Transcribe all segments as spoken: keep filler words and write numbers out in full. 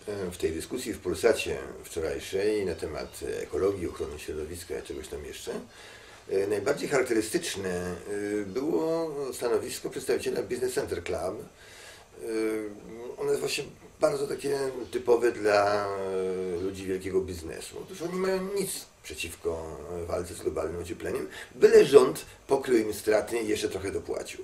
w tej dyskusji w Polsacie wczorajszej na temat ekologii, ochrony środowiska, czegoś tam jeszcze, najbardziej charakterystyczne było stanowisko przedstawiciela Business Center Club. Ono jest właśnie bardzo takie typowe dla ludzi wielkiego biznesu. Otóż oni mają nic przeciwko walce z globalnym ociepleniem, byle rząd pokrył im straty i jeszcze trochę dopłacił.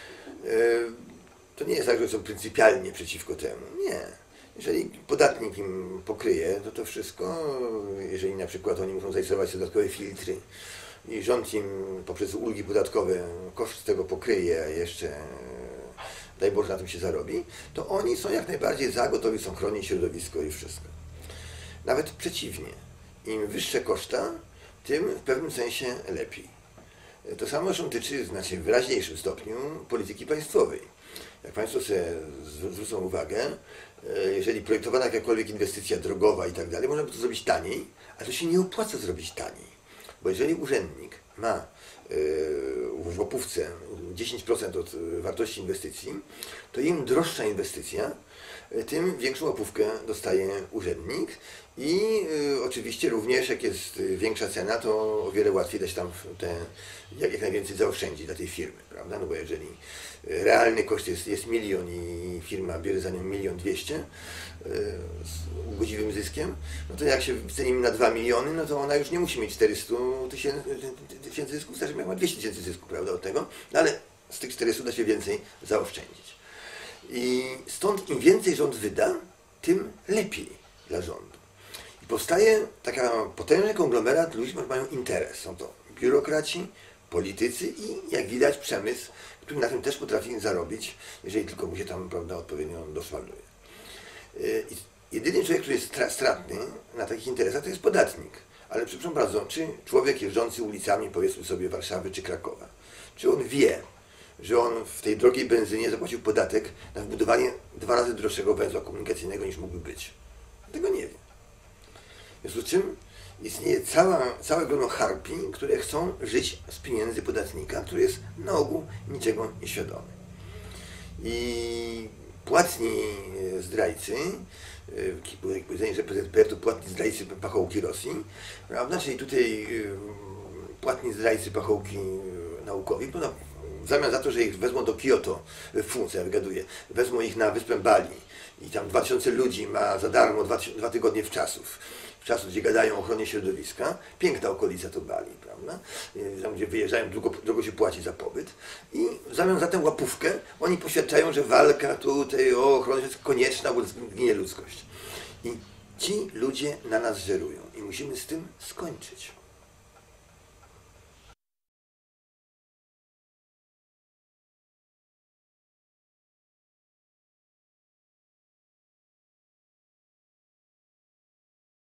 To nie jest tak, że są pryncypialnie przeciwko temu. Nie. Jeżeli podatnik im pokryje, to to wszystko, jeżeli na przykład oni muszą zainstalować dodatkowe filtry i rząd im poprzez ulgi podatkowe koszt tego pokryje, a jeszcze daj Boże na tym się zarobi, to oni są jak najbardziej za, gotowi są chronić środowisko i wszystko. Nawet przeciwnie. Im wyższe koszta, tym w pewnym sensie lepiej. To samo zresztą tyczy w znacznie wyraźniejszym stopniu polityki państwowej. Jak Państwo sobie zwrócą uwagę, jeżeli projektowana jakakolwiek inwestycja drogowa i tak dalej, można by to zrobić taniej, a to się nie opłaca zrobić taniej. Bo jeżeli urzędnik ma w łapówce dziesięć procent od wartości inwestycji, to im droższa inwestycja, tym większą łapówkę dostaje urzędnik i y, oczywiście również jak jest większa cena, to o wiele łatwiej dać tam te, jak, jak najwięcej zaoszczędzić dla tej firmy, prawda? No bo jeżeli realny koszt jest, jest milion i firma bierze za nią milion dwieście y, z ugodziwym zyskiem, no to jak się wycenimy na dwa miliony, no to ona już nie musi mieć czterysta tysięcy zysku, wystarczy, jak ma dwieście tysięcy zysku, prawda, od tego, no ale z tych czterystu da się więcej zaoszczędzić. I stąd im więcej rząd wyda, tym lepiej dla rządu. I powstaje taka potężny konglomerat ludzi, którzy mają interes. Są to biurokraci, politycy i jak widać przemysł, który na tym też potrafi zarobić, jeżeli tylko mu się tam, prawda, odpowiednio doszwaluje. I jedyny człowiek, który jest stratny na takich interesach, to jest podatnik. Ale przepraszam bardzo, czy człowiek jeżdżący ulicami, powiedzmy sobie Warszawy czy Krakowa, czy on wie, że on w tej drogiej benzynie zapłacił podatek na wbudowanie dwa razy droższego węzła komunikacyjnego niż mógłby być? Tego nie wie. W związku z czym istnieje cała, całe grono harpi, które chcą żyć z pieniędzy podatnika, który jest na ogół niczego nieświadomy. I płatni zdrajcy, powiedzenie, że P Z P R to płatni zdrajcy pachołki Rosji, prawda? Czyli tutaj płatni zdrajcy pachołki naukowi, w zamian za to, że ich wezmą do Kioto, w Funce, ja wygaduję, wezmą ich na wyspę Bali i tam dwa tysiące ludzi ma za darmo dwa, dwa tygodnie wczasów, wczasów, gdzie gadają o ochronie środowiska, piękna okolica to Bali, prawda, tam gdzie wyjeżdżają, długo, drogo się płaci za pobyt i w zamian za tę łapówkę oni poświadczają, że walka tutaj o ochronę jest konieczna, bo zginie ludzkość. I ci ludzie na nas żerują i musimy z tym skończyć.